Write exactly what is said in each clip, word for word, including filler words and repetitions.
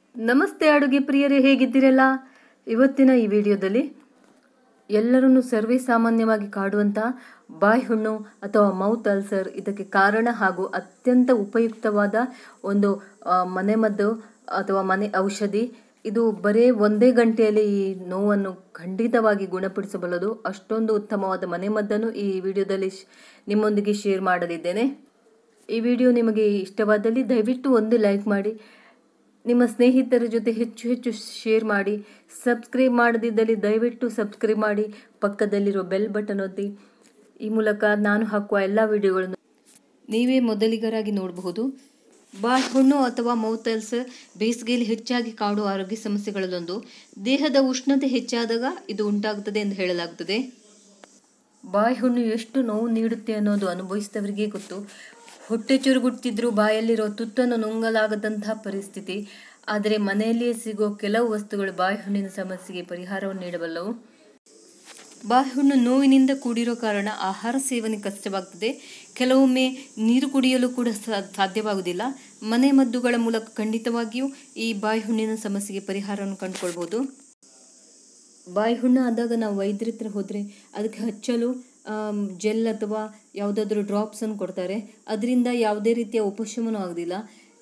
ನಮಸ್ತೆ ಅಡುಗೆ ಪ್ರಿಯರೇ, ಹೇಗಿದ್ದೀರಲ್ಲ? ಇವತ್ತಿನ ಈ ವಿಡಿಯೋದಲ್ಲಿ ಎಲ್ಲರನ್ನು ಸರ್ವೇ ಸಾಮಾನ್ಯವಾಗಿ ಕಾಡುವಂಥ ಬಾಯಿ ಹುಣ್ಣು ಅಥವಾ ಮೌತ್ ಅಲ್ಸರ್, ಇದಕ್ಕೆ ಕಾರಣ ಹಾಗೂ ಅತ್ಯಂತ ಉಪಯುಕ್ತವಾದ ಒಂದು ಮನೆಮದ್ದು ಅಥವಾ ಮನೆ ಔಷಧಿ. ಇದು ಬರೇ ಒಂದೇ ಗಂಟೆಯಲ್ಲಿ ಈ ನೋವನ್ನು ಖಂಡಿತವಾಗಿ ಗುಣಪಡಿಸಬಲ್ಲದು. ಅಷ್ಟೊಂದು ಉತ್ತಮವಾದ ಮನೆಮದ್ದನ್ನು ಈ ವಿಡಿಯೋದಲ್ಲಿ ನಿಮ್ಮೊಂದಿಗೆ ಶೇರ್ ಮಾಡಲಿದ್ದೇನೆ. ಈ ವಿಡಿಯೋ ನಿಮಗೆ ಇಷ್ಟವಾದಲ್ಲಿ ದಯವಿಟ್ಟು ಒಂದು ಲೈಕ್ ಮಾಡಿ, ನಿಮ್ಮ ಸ್ನೇಹಿತರ ಜೊತೆ ಹೆಚ್ಚು ಹೆಚ್ಚು ಶೇರ್ ಮಾಡಿ. ಸಬ್ಸ್ಕ್ರೈಬ್ ಮಾಡದಿದ್ದಲ್ಲಿ ದಯವಿಟ್ಟು ಸಬ್ಸ್ಕ್ರೈಬ್ ಮಾಡಿ, ಪಕ್ಕದಲ್ಲಿರೋ ಬೆಲ್ ಬಟನ್ ಒತ್ತಿ. ಈ ಮೂಲಕ ನಾನು ಹಾಕುವ ಎಲ್ಲ ವಿಡಿಯೋಗಳನ್ನು ನೀವೇ ಮೊದಲಿಗರಾಗಿ ನೋಡಬಹುದು. ಬಾಯಿ ಹುಣ್ಣು ಅಥವಾ ಮೌತ್ ಅಲ್ಸರ್ ಬೇಸಿಗೆಯಲ್ಲಿ ಹೆಚ್ಚಾಗಿ ಕಾಡುವ ಆರೋಗ್ಯ ಸಮಸ್ಯೆಗಳಲ್ಲೊಂದು. ದೇಹದ ಉಷ್ಣತೆ ಹೆಚ್ಚಾದಾಗ ಇದು ಉಂಟಾಗುತ್ತದೆ ಎಂದು ಹೇಳಲಾಗುತ್ತದೆ. ಬಾಯಿ ಹುಣ್ಣು ಎಷ್ಟು ನೋವು ನೀಡುತ್ತೆ ಅನ್ನೋದು ಅನುಭವಿಸಿದವರಿಗೆ ಗೊತ್ತು. ಹೊಟ್ಟೆ ಚುರುಗುಟ್ಟಿದ್ರೂ ಬಾಯಲ್ಲಿರೋ ತುತ್ತನ್ನು ನುಂಗಲಾಗದಂತಹ ಪರಿಸ್ಥಿತಿ. ಆದರೆ ಮನೆಯಲ್ಲಿಯೇ ಸಿಗೋ ಕೆಲವು ವಸ್ತುಗಳು ಬಾಯಿ ಹುಣ್ಣಿನ ಸಮಸ್ಯೆಗೆ ಪರಿಹಾರವನ್ನು ನೀಡಬಲ್ಲವು. ಬಾಯಿ ಹುಣ್ಣು ನೋವಿನಿಂದ ಕೂಡಿರೋ ಕಾರಣ ಆಹಾರ ಸೇವನೆ ಕಷ್ಟವಾಗ್ತದೆ. ಕೆಲವೊಮ್ಮೆ ನೀರು ಕುಡಿಯಲು ಕೂಡ ಸಾಧ್ಯವಾಗುವುದಿಲ್ಲ. ಮನೆ ಮದ್ದುಗಳ ಮೂಲಕ ಖಂಡಿತವಾಗಿಯೂ ಈ ಬಾಯಿ ಹುಣ್ಣಿನ ಸಮಸ್ಯೆಗೆ ಪರಿಹಾರವನ್ನು ಕಂಡುಕೊಳ್ಬೋದು. ಬಾಯಿ ಹುಣ್ಣು ಆದಾಗ ನಾವು ವೈದ್ಯರ ಹತ್ರ ಹೋದರೆ ಅದಕ್ಕೆ ಹಚ್ಚಲು ಜೆಲ್ ಅಥವಾ ಯಾವುದಾದ್ರೂ ಡ್ರಾಪ್ಸನ್ನು ಕೊಡ್ತಾರೆ. ಅದರಿಂದ ಯಾವುದೇ ರೀತಿಯ ಉಪಶಮನ ಆಗೋದಿಲ್ಲ.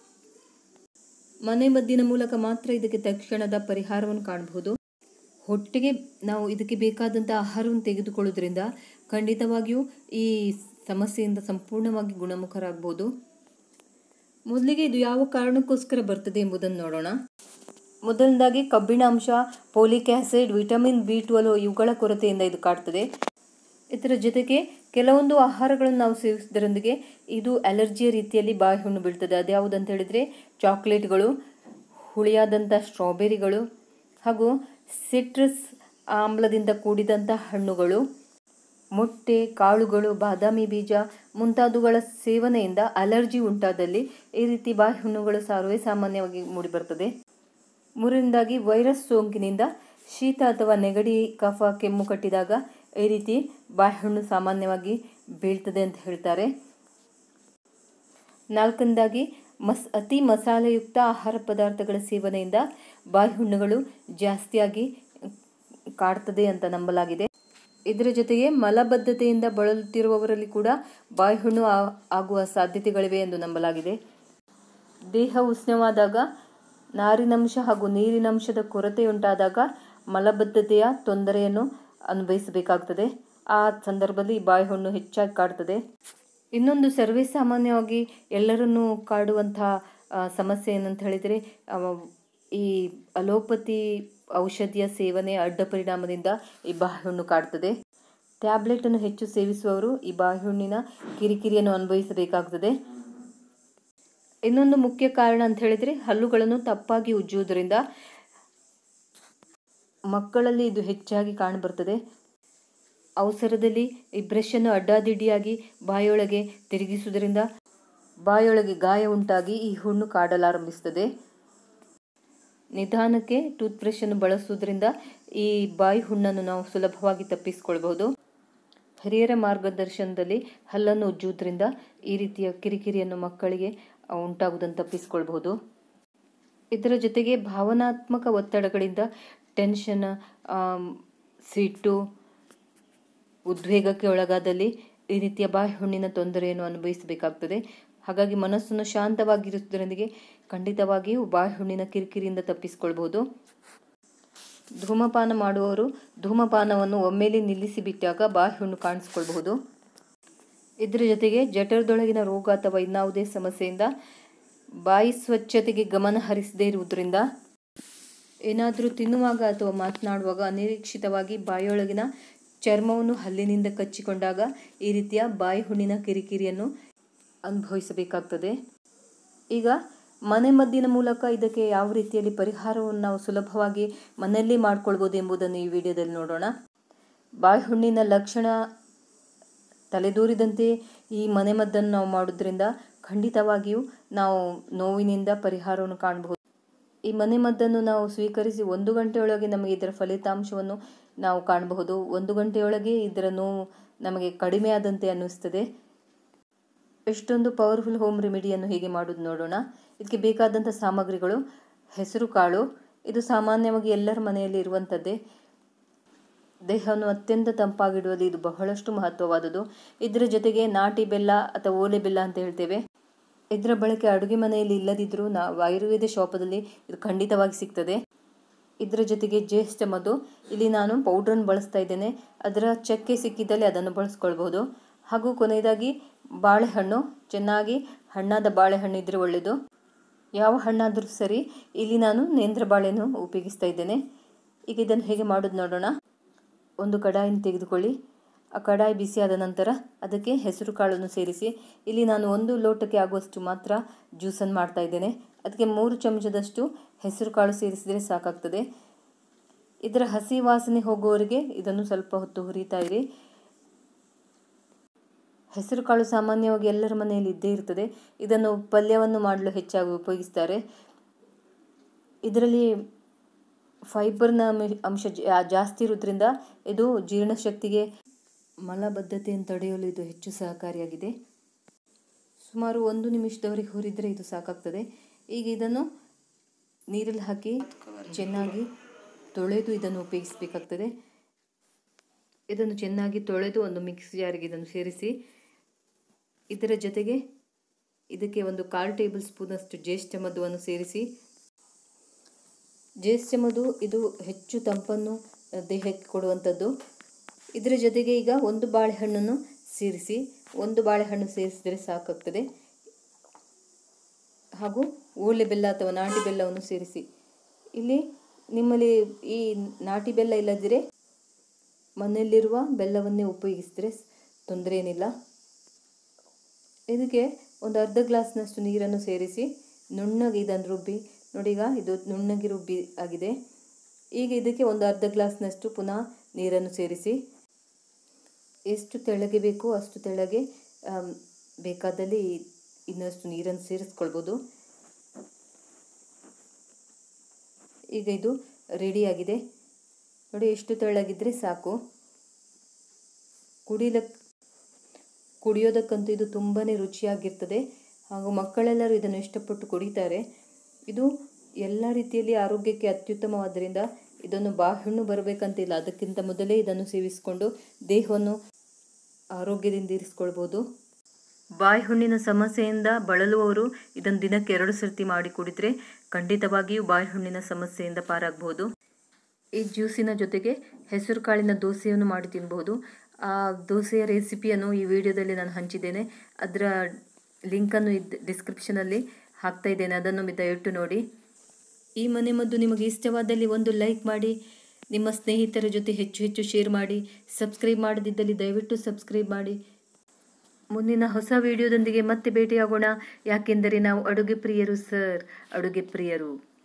ಮನೆ ಮದ್ದಿನ ಮೂಲಕ ಮಾತ್ರ ಇದಕ್ಕೆ ತಕ್ಷಣದ ಪರಿಹಾರವನ್ನು ಕಾಣಬಹುದು. ಹೊಟ್ಟೆಗೆ ನಾವು ಇದಕ್ಕೆ ಬೇಕಾದಂಥ ಆಹಾರವನ್ನು ತೆಗೆದುಕೊಳ್ಳೋದ್ರಿಂದ ಖಂಡಿತವಾಗಿಯೂ ಈ ಸಮಸ್ಯೆಯಿಂದ ಸಂಪೂರ್ಣವಾಗಿ ಗುಣಮುಖರಾಗಬಹುದು. ಮೊದಲಿಗೆ ಇದು ಯಾವ ಕಾರಣಕ್ಕೋಸ್ಕರ ಬರ್ತದೆ ಎಂಬುದನ್ನು ನೋಡೋಣ. ಮೊದಲನೇದಾಗಿ ಕಬ್ಬಿಣಾಂಶ, folic acid, vitamin B twelve ಇವುಗಳ ಕೊರತೆಯಿಂದ ಇದು ಕಾಡ್ತದೆ. ಇದರ ಜೊತೆಗೆ ಕೆಲವೊಂದು ಆಹಾರಗಳನ್ನು ನಾವು ಸೇವಿಸೋದ್ರೊಂದಿಗೆ ಇದು ಅಲರ್ಜಿಯ ರೀತಿಯಲ್ಲಿ ಬಾಯಿ ಹುಣ್ಣು ಬೀಳ್ತದೆ. ಅದ್ಯಾವುದಂತ ಹೇಳಿದರೆ ಚಾಕ್ಲೇಟ್ಗಳು, ಹುಳಿಯಾದಂಥ ಸ್ಟ್ರಾಬೆರಿಗಳು ಹಾಗೂ ಸಿಟ್ರಸ್ ಆಮ್ಲದಿಂದ ಕೂಡಿದಂಥ ಹಣ್ಣುಗಳು, ಮೊಟ್ಟೆ, ಕಾಳುಗಳು, ಬಾದಾಮಿ ಬೀಜ ಮುಂತಾದವುಗಳ ಸೇವನೆಯಿಂದ ಅಲರ್ಜಿ ಉಂಟಾದಲ್ಲಿ ಈ ರೀತಿ ಬಾಯಿ ಹುಣ್ಣುಗಳು ಸರ್ವೇ ಸಾಮಾನ್ಯವಾಗಿ ಮೂಡಿಬರ್ತದೆ. ಮೂರನೇದಾಗಿ ವೈರಸ್ ಸೋಂಕಿನಿಂದ ಶೀತ ಅಥವಾ ನೆಗಡಿ, ಕಫ, ಕೆಮ್ಮು ಕಟ್ಟಿದಾಗ ಈ ರೀತಿ ಬಾಯಿ ಹುಣ್ಣು ಸಾಮಾನ್ಯವಾಗಿ ಬೀಳ್ತದೆ ಅಂತ ಹೇಳ್ತಾರೆ. ನಾಲ್ಕನೇದಾಗಿ ಮಸ್ ಅತಿ ಮಸಾಲೆಯುಕ್ತ ಆಹಾರ ಪದಾರ್ಥಗಳ ಸೇವನೆಯಿಂದ ಬಾಯಿ ಹುಣ್ಣುಗಳು ಜಾಸ್ತಿಯಾಗಿ ಕಾಡ್ತದೆ ಅಂತ ನಂಬಲಾಗಿದೆ. ಇದರ ಜೊತೆಗೆ ಮಲಬದ್ಧತೆಯಿಂದ ಬಳಲುತ್ತಿರುವವರಲ್ಲಿ ಕೂಡ ಬಾಯಿ ಹುಣ್ಣು ಆಗುವ ಸಾಧ್ಯತೆಗಳಿವೆ ಎಂದು ನಂಬಲಾಗಿದೆ. ದೇಹ ಉಷ್ಣವಾದಾಗ, ನಾರಿನಂಶ ಹಾಗೂ ನೀರಿನಂಶದ ಕೊರತೆಯುಂಟಾದಾಗ ಮಲಬದ್ಧತೆಯ ತೊಂದರೆಯನ್ನು ಅನುಭವಿಸಬೇಕಾಗ್ತದೆ. ಆ ಸಂದರ್ಭದಲ್ಲಿ ಬಾಯಿ ಹುಣ್ಣು ಹೆಚ್ಚಾಗಿ ಕಾಡ್ತದೆ. ಇನ್ನೊಂದು ಸರ್ವೇ ಸಾಮಾನ್ಯವಾಗಿ ಎಲ್ಲರನ್ನೂ ಕಾಡುವಂತಹ ಸಮಸ್ಯೆ ಏನಂತ ಹೇಳಿದರೆ ಈ ಅಲೋಪತಿ ಔಷಧಿಯ ಸೇವನೆ ಅಡ್ಡ ಪರಿಣಾಮದಿಂದ ಈ ಬಾಯಿ ಹುಣ್ಣು ಕಾಡ್ತದೆ. ಟ್ಯಾಬ್ಲೆಟನ್ನು ಹೆಚ್ಚು ಸೇವಿಸುವವರು ಈ ಬಾಯಿ ಹುಣ್ಣಿನ ಕಿರಿಕಿರಿಯನ್ನು ಅನುಭವಿಸಬೇಕಾಗ್ತದೆ. ಇನ್ನೊಂದು ಮುಖ್ಯ ಕಾರಣ ಅಂತ ಹೇಳಿದರೆ ಹಲ್ಲುಗಳನ್ನು ತಪ್ಪಾಗಿ ಉಜ್ಜುವುದರಿಂದ ಮಕ್ಕಳಲ್ಲಿ ಇದು ಹೆಚ್ಚಾಗಿ ಕಾಣಬರ್ತದೆ. ಅವಸರದಲ್ಲಿ ಈ ಬ್ರಷನ್ನು ಅಡ್ಡಾದಿಡ್ಡಿಯಾಗಿ ಬಾಯೊಳಗೆ ತಿರುಗಿಸುವುದರಿಂದ ಬಾಯೊಳಗೆ ಗಾಯ ಉಂಟಾಗಿ ಈ ಹುಣ್ಣು ಕಾಡಲಾರಂಭಿಸ್ತದೆ. ನಿಧಾನಕ್ಕೆ ಟೂತ್ ಬ್ರಷನ್ನು ಬಳಸುವುದರಿಂದ ಈ ಬಾಯಿ ಹುಣ್ಣನ್ನು ನಾವು ಸುಲಭವಾಗಿ ತಪ್ಪಿಸಿಕೊಳ್ಬಹುದು. ಹಿರಿಯರ ಮಾರ್ಗದರ್ಶನದಲ್ಲಿ ಹಲ್ಲನ್ನು ಉಜ್ಜುವುದರಿಂದ ಈ ರೀತಿಯ ಕಿರಿಕಿರಿಯನ್ನು ಮಕ್ಕಳಿಗೆ ಉಂಟಾಗುವುದನ್ನು ತಪ್ಪಿಸಿಕೊಳ್ಬಹುದು. ಇದರ ಜೊತೆಗೆ ಭಾವನಾತ್ಮಕ ಒತ್ತಡಗಳಿಂದ ಟೆನ್ಷನ್, ಸಿಟ್ಟು, ಉದ್ವೇಗಕ್ಕೆ ಒಳಗಾದಲ್ಲಿ ಈ ರೀತಿಯ ಬಾಯಿ ಹುಣ್ಣಿನ ತೊಂದರೆಯನ್ನು ಅನುಭವಿಸಬೇಕಾಗ್ತದೆ. ಹಾಗಾಗಿ ಮನಸ್ಸನ್ನು ಶಾಂತವಾಗಿರಿಸುವುದರೊಂದಿಗೆ ಖಂಡಿತವಾಗಿಯೂ ಬಾಯಿ ಹುಣ್ಣಿನ ಕಿರಿಕಿರಿಯಿಂದ ತಪ್ಪಿಸಿಕೊಳ್ಬಹುದು. ಧೂಮಪಾನ ಮಾಡುವವರು ಧೂಮಪಾನವನ್ನು ಒಮ್ಮೆಲೆ ನಿಲ್ಲಿಸಿ ಬಿಟ್ಟಾಗ ಬಾಯಿ ಹುಣ್ಣು ಕಾಣಿಸಿಕೊಳ್ಬಹುದು. ಇದರ ಜೊತೆಗೆ ಜಠರದೊಳಗಿನ ರೋಗ ಅಥವಾ ಇನ್ನಾವುದೇ ಸಮಸ್ಯೆಯಿಂದ ಬಾಯಿ ಸ್ವಚ್ಛತೆಗೆ ಗಮನ ಹರಿಸದೇ ಇರುವುದರಿಂದ, ಏನಾದರೂ ತಿನ್ನುವಾಗ ಅಥವಾ ಮಾತನಾಡುವಾಗ ಅನಿರೀಕ್ಷಿತವಾಗಿ ಬಾಯಿಯೊಳಗಿನ ಚರ್ಮವನ್ನು ಹಲ್ಲಿನಿಂದ ಕಚ್ಚಿಕೊಂಡಾಗ ಈ ರೀತಿಯ ಬಾಯಿ ಹುಣ್ಣಿನ ಕಿರಿಕಿರಿಯನ್ನು ಅನುಭವಿಸಬೇಕಾಗ್ತದೆ. ಈಗ ಮನೆಮದ್ದಿನ ಮೂಲಕ ಇದಕ್ಕೆ ಯಾವ ರೀತಿಯಲ್ಲಿ ಪರಿಹಾರವನ್ನು ನಾವು ಸುಲಭವಾಗಿ ಮನೆಯಲ್ಲೇ ಮಾಡಿಕೊಳ್ಬೋದು ಎಂಬುದನ್ನು ಈ ವಿಡಿಯೋದಲ್ಲಿ ನೋಡೋಣ. ಬಾಯಿ ಹುಣ್ಣಿನ ಲಕ್ಷಣ ತಲೆದೂರಿದಂತೆ ಈ ಮನೆಮದ್ದನ್ನು ನಾವು ಮಾಡೋದ್ರಿಂದ ಖಂಡಿತವಾಗಿಯೂ ನಾವು ನೋವಿನಿಂದ ಪರಿಹಾರವನ್ನು ಕಾಣಬಹುದು. ಈ ಮನೆಮದ್ದನ್ನು ನಾವು ಸ್ವೀಕರಿಸಿ ಒಂದು ಗಂಟೆಯೊಳಗೆ ನಮಗೆ ಇದರ ಫಲಿತಾಂಶವನ್ನು ನಾವು ಕಾಣಬಹುದು. ಒಂದು ಗಂಟೆಯೊಳಗೆ ಇದರ ನೋವು ನಮಗೆ ಕಡಿಮೆ ಆದಂತೆ ಅನ್ನಿಸ್ತದೆ. ಎಷ್ಟೊಂದು ಪವರ್ಫುಲ್ ಹೋಮ್ ರೆಮಿಡಿಯನ್ನು ಹೇಗೆ ಮಾಡೋದು ನೋಡೋಣ. ಇದಕ್ಕೆ ಬೇಕಾದಂಥ ಸಾಮಗ್ರಿಗಳು: ಹೆಸರು ಕಾಳು. ಇದು ಸಾಮಾನ್ಯವಾಗಿ ಎಲ್ಲರ ಮನೆಯಲ್ಲಿ ಇರುವಂಥದ್ದೇ. ದೇಹವನ್ನು ಅತ್ಯಂತ ತಂಪಾಗಿಡುವಲ್ಲಿ ಇದು ಬಹಳಷ್ಟು ಮಹತ್ವವಾದುದು. ಇದರ ಜೊತೆಗೆ ನಾಟಿ ಬೆಲ್ಲ ಅಥವಾ ಓಲೆ ಬೆಲ್ಲ ಅಂತ ಹೇಳ್ತೇವೆ. ಇದರ ಬಳಕೆ ಅಡುಗೆ ಮನೆಯಲ್ಲಿ ಇಲ್ಲದಿದ್ದರೂ ನಾವು ಆಯುರ್ವೇದ ಶಾಪದಲ್ಲಿ ಇದು ಖಂಡಿತವಾಗಿ ಸಿಗ್ತದೆ. ಇದರ ಜೊತೆಗೆ ಜ್ಯೇಷ್ಠ ಮಧು, ಇಲ್ಲಿ ನಾನು ಪೌಡ್ರನ್ನು ಬಳಸ್ತಾ ಇದ್ದೇನೆ. ಅದರ ಚಕ್ಕೆ ಸಿಕ್ಕಿದ್ದಲ್ಲಿ ಅದನ್ನು ಬಳಸ್ಕೊಳ್ಬೋದು. ಹಾಗೂ ಕೊನೆಯದಾಗಿ ಬಾಳೆಹಣ್ಣು, ಚೆನ್ನಾಗಿ ಹಣ್ಣಾದ ಬಾಳೆಹಣ್ಣು ಇದ್ದರೆ ಒಳ್ಳೆಯದು. ಯಾವ ಹಣ್ಣಾದರೂ ಸರಿ. ಇಲ್ಲಿ ನಾನು ನೇಂದ್ರ ಬಾಳೆಯನ್ನು ಉಪಯೋಗಿಸ್ತಾ ಇದ್ದೇನೆ. ಈಗ ಇದನ್ನು ಹೇಗೆ ಮಾಡೋದು ನೋಡೋಣ. ಒಂದು ಕಡಾಯಿನ ತೆಗೆದುಕೊಳ್ಳಿ. ಆ ಕಡಾಯಿ ಬಿಸಿಯಾದ ನಂತರ ಅದಕ್ಕೆ ಹೆಸರು ಕಾಳನ್ನು ಸೇರಿಸಿ. ಇಲ್ಲಿ ನಾನು ಒಂದು ಲೋಟಕ್ಕೆ ಆಗುವಷ್ಟು ಮಾತ್ರ ಜ್ಯೂಸನ್ನು ಮಾಡ್ತಾ ಇದ್ದೇನೆ. ಅದಕ್ಕೆ ಮೂರು ಚಮಚದಷ್ಟು ಹೆಸರು ಕಾಳು ಸೇರಿಸಿದರೆ ಸಾಕಾಗ್ತದೆ. ಇದರ ಹಸಿ ವಾಸನೆ ಹೋಗುವವರೆಗೆ ಇದನ್ನು ಸ್ವಲ್ಪ ಹೊತ್ತು ಹುರಿತಾ ಇರಿ. ಹೆಸರು ಕಾಳು ಸಾಮಾನ್ಯವಾಗಿ ಎಲ್ಲರ ಮನೆಯಲ್ಲಿ ಇದ್ದೇ ಇರ್ತದೆ. ಇದನ್ನು ಪಲ್ಯವನ್ನು ಮಾಡಲು ಹೆಚ್ಚಾಗಿ ಉಪಯೋಗಿಸ್ತಾರೆ. ಇದರಲ್ಲಿ ಫೈಬರ್ನ ಅಂಶ ಜಾಸ್ತಿ ಇರೋದ್ರಿಂದ ಇದು ಜೀರ್ಣಶಕ್ತಿಗೆ, ಮಲಬದ್ಧತೆಯನ್ನು ತಡೆಯಲು ಇದು ಹೆಚ್ಚು ಸಹಕಾರಿಯಾಗಿದೆ. ಸುಮಾರು ಒಂದು ನಿಮಿಷದವರೆಗೆ ಹುರಿದರೆ ಇದು ಸಾಕಾಗ್ತದೆ. ಈಗ ಇದನ್ನು ನೀರಲ್ಲಿ ಹಾಕಿ ಚೆನ್ನಾಗಿ ತೊಳೆದು ಇದನ್ನು ಉಪಯೋಗಿಸಬೇಕಾಗ್ತದೆ. ಇದನ್ನು ಚೆನ್ನಾಗಿ ತೊಳೆದು ಒಂದು ಮಿಕ್ಸ್ ಜಾರಿಗೆ ಇದನ್ನು ಸೇರಿಸಿ. ಇದರ ಜೊತೆಗೆ ಇದಕ್ಕೆ ಒಂದು ಕಾಲು ಟೇಬಲ್ ಸ್ಪೂನಷ್ಟು ಜ್ಯೇಷ್ಠ ಮಧುವನ್ನು ಸೇರಿಸಿ. ಜ್ಯೇಷ್ಠ ಮಧು ಇದು ಹೆಚ್ಚು ತಂಪನ್ನು ದೇಹಕ್ಕೆ ಕೊಡುವಂಥದ್ದು. ಇದರ ಜೊತೆಗೆ ಈಗ ಒಂದು ಬಾಳೆಹಣ್ಣನ್ನು ಸೇರಿಸಿ. ಒಂದು ಬಾಳೆಹಣ್ಣು ಸೇರಿಸಿದರೆ ಸಾಕಾಗ್ತದೆ. ಹಾಗೂ ಓಲೆ ಬೆಲ್ಲ ಅಥವಾ ನಾಟಿ ಬೆಲ್ಲವನ್ನು ಸೇರಿಸಿ. ಇಲ್ಲಿ ನಿಮ್ಮಲ್ಲಿ ಈ ನಾಟಿ ಬೆಲ್ಲ ಇಲ್ಲದಿದ್ದರೆ ಮನೆಯಲ್ಲಿರುವ ಬೆಲ್ಲವನ್ನೇ ಉಪಯೋಗಿಸಿದರೆ ತೊಂದರೆ ಏನಿಲ್ಲ. ಇದಕ್ಕೆ ಒಂದು ಅರ್ಧ ಗ್ಲಾಸ್ನಷ್ಟು ನೀರನ್ನು ಸೇರಿಸಿ ನುಣ್ಣಗೆ ಇದನ್ನು ರುಬ್ಬಿ. ನೋಡಿ, ಈಗ ಇದು ನುಣ್ಣಗೆ ರುಬ್ಬಿ ಆಗಿದೆ. ಈಗ ಇದಕ್ಕೆ ಒಂದು ಅರ್ಧ ಗ್ಲಾಸ್ನಷ್ಟು ಪುನಃ ನೀರನ್ನು ಸೇರಿಸಿ. ಎಷ್ಟು ತೆಳ್ಳಗೆ ಬೇಕೋ ಅಷ್ಟು ತೆಳ್ಳಗೆ ಬೇಕಾದಲ್ಲಿ ಇನ್ನಷ್ಟು ನೀರನ್ನು ಸೇರಿಸ್ಕೊಳ್ಬೋದು. ಈಗ ಇದು ರೆಡಿಯಾಗಿದೆ. ನೋಡಿ, ಎಷ್ಟು ತೆಳ್ಳಗಿದ್ರೆ ಸಾಕು. ಕುಡಿಲಕ್ ಕುಡಿಯೋದಕ್ಕಂತೂ ಇದು ತುಂಬಾ ರುಚಿಯಾಗಿರ್ತದೆ. ಹಾಗೂ ಮಕ್ಕಳೆಲ್ಲರೂ ಇದನ್ನು ಇಷ್ಟಪಟ್ಟು ಕುಡಿತಾರೆ. ಇದು ಎಲ್ಲ ರೀತಿಯಲ್ಲಿ ಆರೋಗ್ಯಕ್ಕೆ ಅತ್ಯುತ್ತಮವಾದ್ದರಿಂದ ಇದನ್ನು ಬಾಯಿಹುಣ್ಣು ಬರಬೇಕಂತಿಲ್ಲ. ಅದಕ್ಕಿಂತ ಮೊದಲೇ ಇದನ್ನು ಸೇವಿಸಿಕೊಂಡು ದೇಹವನ್ನು ಆರೋಗ್ಯದಿಂದ ಇರಿಸ್ಕೊಳ್ಬೋದು. ಬಾಯಿಹುಣ್ಣಿನ ಸಮಸ್ಯೆಯಿಂದ ಬಳಲುವವರು ಇದನ್ನು ದಿನಕ್ಕೆ ಎರಡು ಸರ್ತಿ ಮಾಡಿ ಕುಡಿದರೆ ಖಂಡಿತವಾಗಿಯೂ ಬಾಯಿಹುಣ್ಣಿನ ಸಮಸ್ಯೆಯಿಂದ ಪಾರಾಗಬಹುದು. ಈ ಜ್ಯೂಸಿನ ಜೊತೆಗೆ ಹೆಸರು ಕಾಳಿನ ದೋಸೆಯನ್ನು ಮಾಡಿ ತಿನ್ಬೋದು. ಆ ದೋಸೆಯ ರೆಸಿಪಿಯನ್ನು ಈ ವಿಡಿಯೋದಲ್ಲಿ ನಾನು ಹಂಚಿದ್ದೇನೆ. ಅದರ ಲಿಂಕನ್ನು ಇದು ಡಿಸ್ಕ್ರಿಪ್ಷನಲ್ಲಿ ಹಾಕ್ತಾ ಇದ್ದೇನೆ. ಅದನ್ನು ದಯವಿಟ್ಟು ನೋಡಿ. ಈ ಮನೆಮದ್ದು ನಿಮಗೆ ಇಷ್ಟವಾದಲ್ಲಿ ಒಂದು ಲೈಕ್ ಮಾಡಿ, ನಿಮ್ಮ ಸ್ನೇಹಿತರ ಜೊತೆ ಹೆಚ್ಚು ಹೆಚ್ಚು ಶೇರ್ ಮಾಡಿ. ಸಬ್ಸ್ಕ್ರೈಬ್ ಮಾಡದಿದ್ದಲ್ಲಿ ದಯವಿಟ್ಟು ಸಬ್ಸ್ಕ್ರೈಬ್ ಮಾಡಿ. ಮುಂದಿನ ಹೊಸ ವಿಡಿಯೋದೊಂದಿಗೆ ಮತ್ತೆ ಭೇಟಿಯಾಗೋಣ. ಯಾಕೆಂದರೆ ನಾವು ಅಡುಗೆ ಪ್ರಿಯರು ಸರ್, ಅಡುಗೆ ಪ್ರಿಯರು.